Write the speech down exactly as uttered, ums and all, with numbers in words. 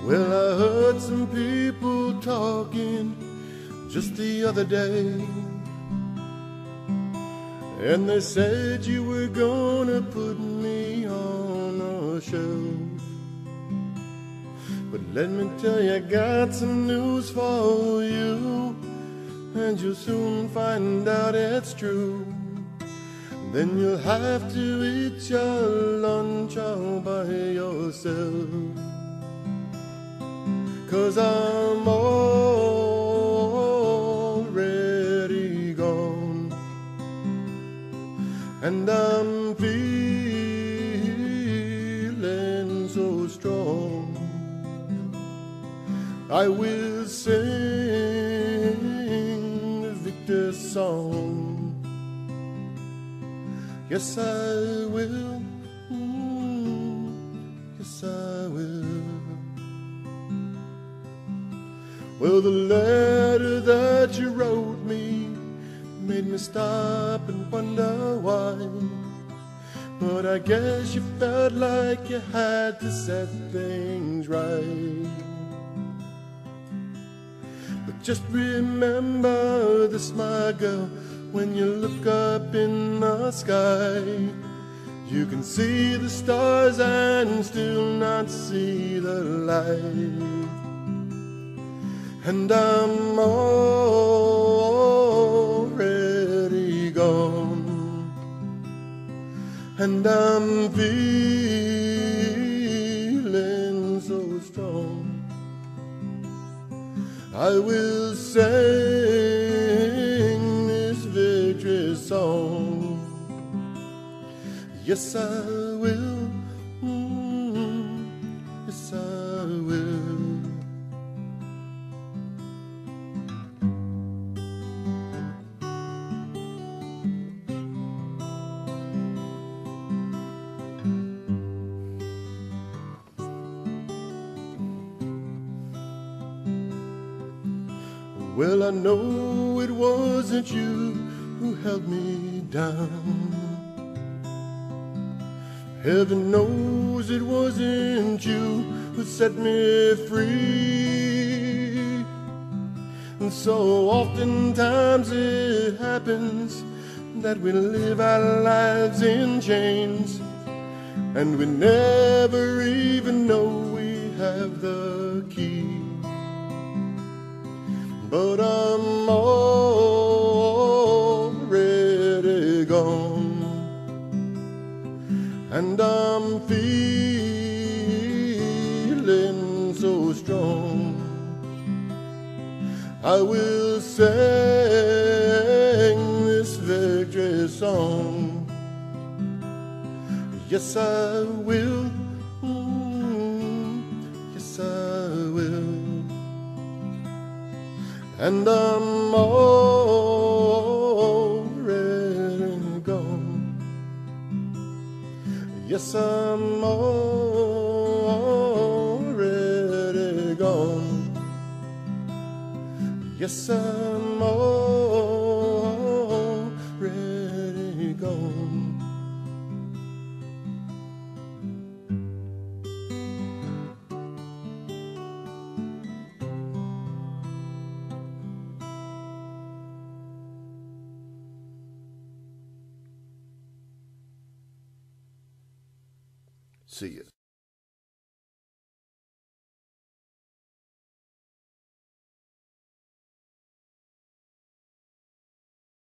Well, I heard some people talking just the other day, and they said you were gonna put me on a shelf. But let me tell you, I got some news for you, and you'll soon find out it's true. Then you'll have to eat your lunch all by yourself, 'cause I'm already gone, and I'm feeling so strong. I will sing the victor's song. Yes, I will. Mm, yes, I will. Well, the letter that you wrote me made me stop and wonder why. But I guess you felt like you had to set things right. But just remember this, my girl, when you look up in the sky, you can see the stars and still not see the light. And I'm already gone, and I'm feeling so strong. I will sing this victory song. Yes, I will. Mm, yes, I will. Well, I know it wasn't you who held me down. Heaven knows it wasn't you who set me free. And so oftentimes it happens that we live our lives in chains, and we never even know we have the key. But I'm already gone, and I'm feeling so strong. I will sing this victory song. Yes, I will. Mm, yes, I will. And I'm already gone. Yes, I'm already gone. Yes, I'm already gone. See ya.